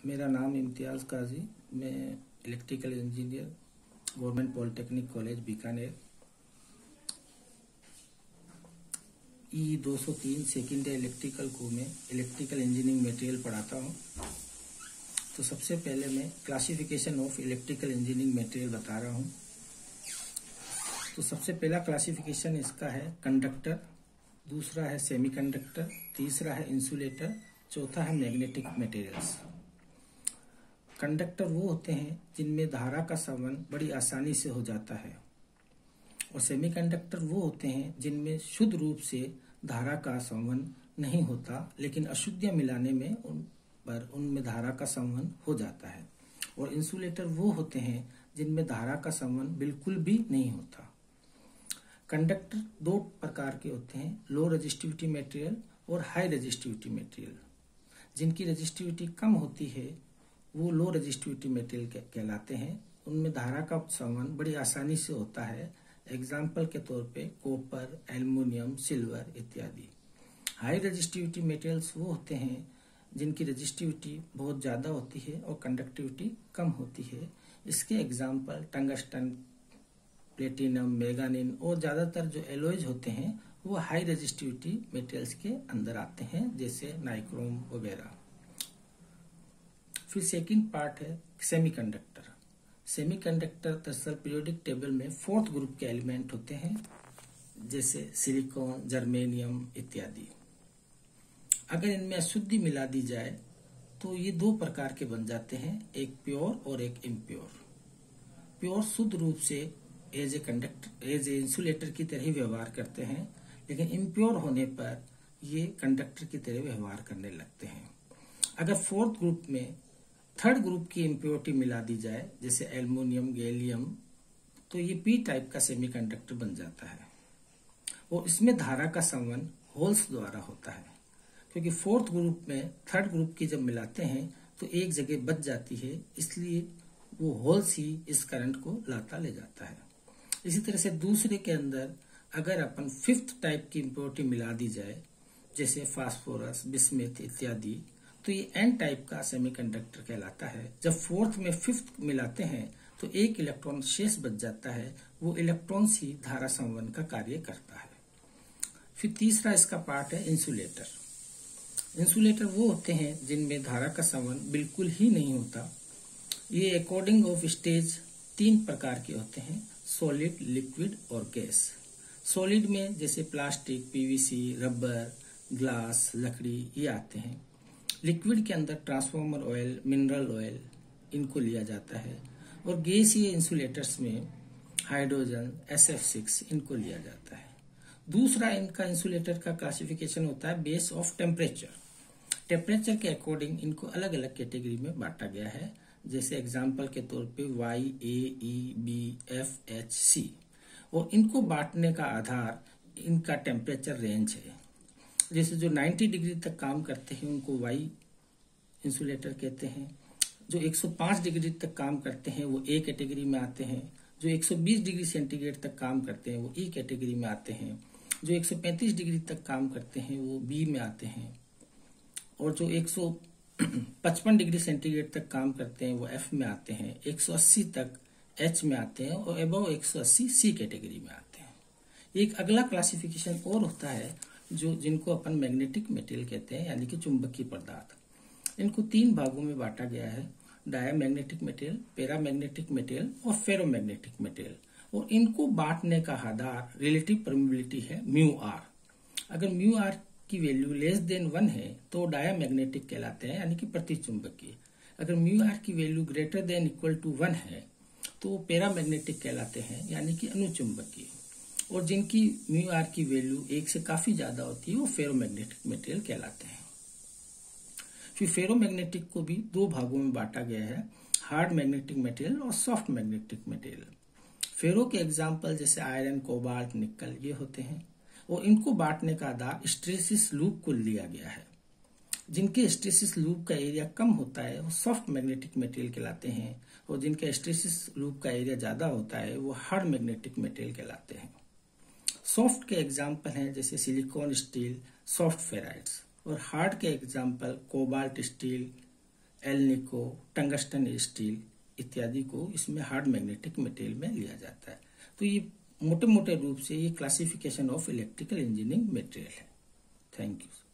मेरा नाम इम्तियाज़ काजी, मैं electrical engineer government polytechnic college Bikaner EE-203 second electrical को में इलेक्ट्रिकल इंजीनियरिंग मटेरियल पढ़ाता हूँ। तो सबसे पहले मैं classification of electrical engineering material बता रहा हूँ। तो सबसे पहला क्लासिफिकेशन इसका है कंडक्टर, दूसरा है सेमीकंडक्टर, तीसरा है इंसुलेटर, चौथा है मैग्नेटिक मटेरियल्स। कंडक्टर वो होते हैं जिनमें धारा का संवहन बड़ी आसानी से हो जाता है, और सेमीकंडक्टर वो होते हैं जिनमें शुद्ध रूप से धारा का संवहन नहीं होता, लेकिन अशुद्धियां मिलाने में उनमें धारा का संवहन हो जाता है। और इंसुलेटर वो होते हैं जिनमें धारा का संवहन बिल्कुल भी नहीं होता। कंडक्टर दो प्रकार के होते हैं, लो रेजिस्टिविटी मटेरियल और हाई रेजिस्टिविटी मटेरियल। जिनकी रेजिस्टिविटी कम होती है वो लो रेजिस्टिविटी मटेरियल कहलाते हैं। उनमें धारा का संवहन बड़ी आसानी से होता है। एग्जाम्पल के तौर पे कॉपर, एल्युमिनियम, सिल्वर इत्यादि। हाई रेजिस्टिविटी मटेरियल्स वो होते हैं जिनकी रेजिस्टिविटी बहुत ज्यादा होती है और कंडक्टिविटी कम होती है। इसके एग्जाम्पल टंगस्टन, प्लेटिनम, मैंगानीज और ज्यादातर जो एलॉयज होते हैं वो हाई रेजिस्टिविटी मटेरियल्स के अंदर आते हैं, जैसे नाइक्रोम वगैरह। फिर सेकंड पार्ट है सेमीकंडक्टर। सेमीकंडक्टर दरअसल पीरियोडिक टेबल में फोर्थ ग्रुप के एलिमेंट होते हैं, जैसे सिलिकॉन, जर्मेनियम इत्यादि। अगर इनमें अशुद्धि मिला दी जाए तो ये दो प्रकार के बन जाते हैं, एक प्योर और एक इम्प्योर। प्योर शुद्ध रूप से एज ए इंसुलेटर की तरह ही व्यवहार करते हैं, लेकिन इम्प्योर होने पर ये कंडक्टर की तरह व्यवहार करने लगते हैं। अगर फोर्थ ग्रुप में थर्ड ग्रुप की इम्प्योरिटी मिला दी जाए, जैसे एल्युमिनियम, गैलियम, तो ये पी टाइप का सेमीकंडक्टर बन जाता है। और इसमें धारा का संवहन होल्स द्वारा होता है, क्योंकि फोर्थ ग्रुप में थर्ड ग्रुप की जब मिलाते हैं तो एक जगह बच जाती है, इसलिए वो होल्स ही इस करंट को लाता ले जाता है। इसी तरह से दूसरे के अंदर अगर अपन फिफ्थ टाइप की इम्प्योरिटी मिला दी जाए, जैसे फास्फोरस, बिस्मथ इत्यादि, तो ये एन टाइप का सेमीकंडक्टर कहलाता है। जब फोर्थ में फिफ्थ मिलाते हैं तो एक इलेक्ट्रॉन शेष बच जाता है, वो इलेक्ट्रॉन ही धारा संवहन का कार्य करता है। फिर तीसरा इसका पार्ट है इंसुलेटर। इंसुलेटर वो होते हैं जिनमें धारा का संवहन बिल्कुल ही नहीं होता। ये अकॉर्डिंग ऑफ स्टेज तीन प्रकार के होते हैं, सॉलिड, लिक्विड और गैस। सॉलिड में जैसे प्लास्टिक, पीवीसी, रबर, ग्लास, लकड़ी ये आते हैं। लिक्विड के अंदर ट्रांसफॉर्मर ऑयल, मिनरल ऑयल इनको लिया जाता है। और गैसीय इंसुलेटर्स में हाइड्रोजन, SF6 इनको लिया जाता है। दूसरा इनका इंसुलेटर का क्लासिफिकेशन होता है बेस ऑफ टेम्परेचर। टेम्परेचर के अकॉर्डिंग इनको अलग अलग कैटेगरी में बांटा गया है, जैसे एग्जाम्पल के तौर पे Y, A, E, B, F, H, C। और इनको बांटने का आधार इनका टेम्परेचर रेंज है। जैसे जो 90 डिग्री तक काम करते हैं उनको Y इंसुलेटर कहते हैं। जो 105 डिग्री तक काम करते हैं वो A कैटेगरी में आते हैं। जो 120 डिग्री सेंटीग्रेड तक काम करते हैं वो E कैटेगरी में आते हैं। जो 135 डिग्री तक काम करते हैं वो B में आते हैं। और जो 155 डिग्री सेंटीग्रेड तक काम करते हैं वो F में आते हैं। 180 तक H में आते हैं और अबव 180 C कैटेगरी में आते हैं। एक अगला क्लासिफिकेशन और होता है जिनको अपन मैग्नेटिक मटेरियल कहते हैं, यानी कि चुंबकीय पदार्थ। इनको तीन भागों में बांटा गया है, डायमैग्नेटिक मटेरियल, पैरामैग्नेटिक मटेरियल और फेरोमैग्नेटिक मटेरियल। और इनको बांटने का आधार रिलेटिव परमिबिलिटी है μr। अगर μr की वैल्यू लेस देन 1 है तो डायमैग्नेटिक कहलाते हैं, यानी कि प्रतिचुंबकीय। अगर μr की value greater than equal to 1 है तो पैरामैग्नेटिक कहलाते हैं, यानी कि अनुचुंबकीय। और जिनकी μr की वैल्यू 1 से काफी ज्यादा होती है वो फेरोमैग्नेटिक मटेरियल कहलाते हैं। फिर फेरोमैग्नेटिक को भी दो भागों में बांटा गया है, हार्ड मैग्नेटिक मटेरियल और सॉफ्ट मैग्नेटिक मटेरियल। फेरो के एग्जाम्पल जैसे आयरन, कोबाल्ट, निकल ये होते हैं। और इनको बांटने का आधार हिस्टैरिसीस लूप को लिया गया है। जिनके हिस्टैरिसीस लूप का एरिया कम होता है वो सॉफ्ट मैग्नेटिक मटेरियल कहलाते हैं, और जिनका हिस्टैरिसीस लूप का एरिया ज्यादा होता है वो हार्ड मैग्नेटिक मटेरियल कहलाते हैं। सॉफ्ट के एग्जाम्पल हैं जैसे सिलिकॉन, स्टील, सॉफ्ट फेराइड्स। और हार्ड के example cobalt, steel, alnico, tungsten steel इत्यादि को इसमें हार्ड मैग्नेटिक मटेरियल में लिया जाता है। तो ये मोटे मोटे रूप से ये classification of electrical engineering material है। Thank you.